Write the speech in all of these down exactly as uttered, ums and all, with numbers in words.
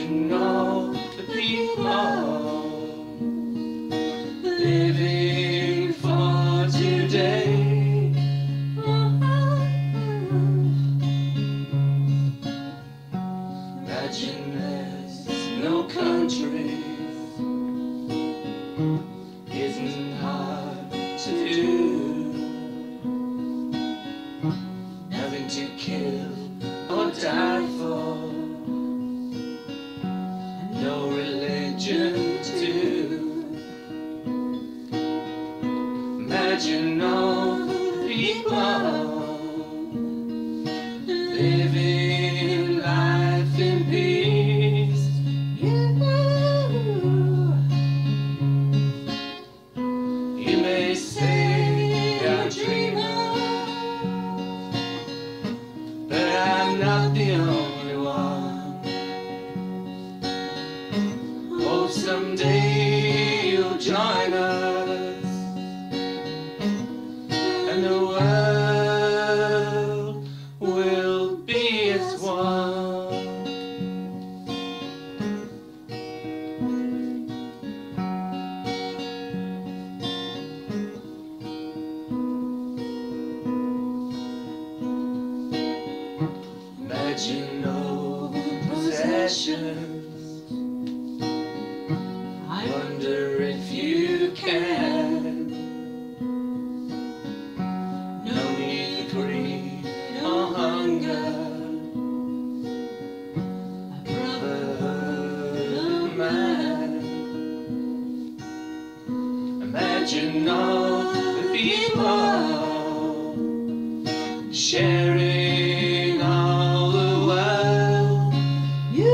Imagine all the people living for today. Imagine there's no country. Isn't hard to do. Nothing to kill or die for. No religion too. Imagine all the people living life in peace. You may say you're a dreamer, but I'm not the only one. Hope someday you'll join us, and the world will be as one. Imagine no possessions. I wonder if you can. No need for greed or hunger. A brotherhood of man. Imagine all the people sharing all the world. You,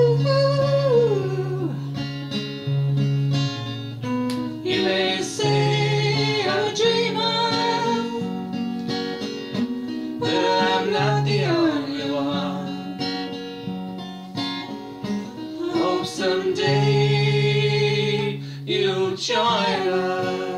you may say I'm a dreamer, but I'm not the only one. Hope someday you'll join us.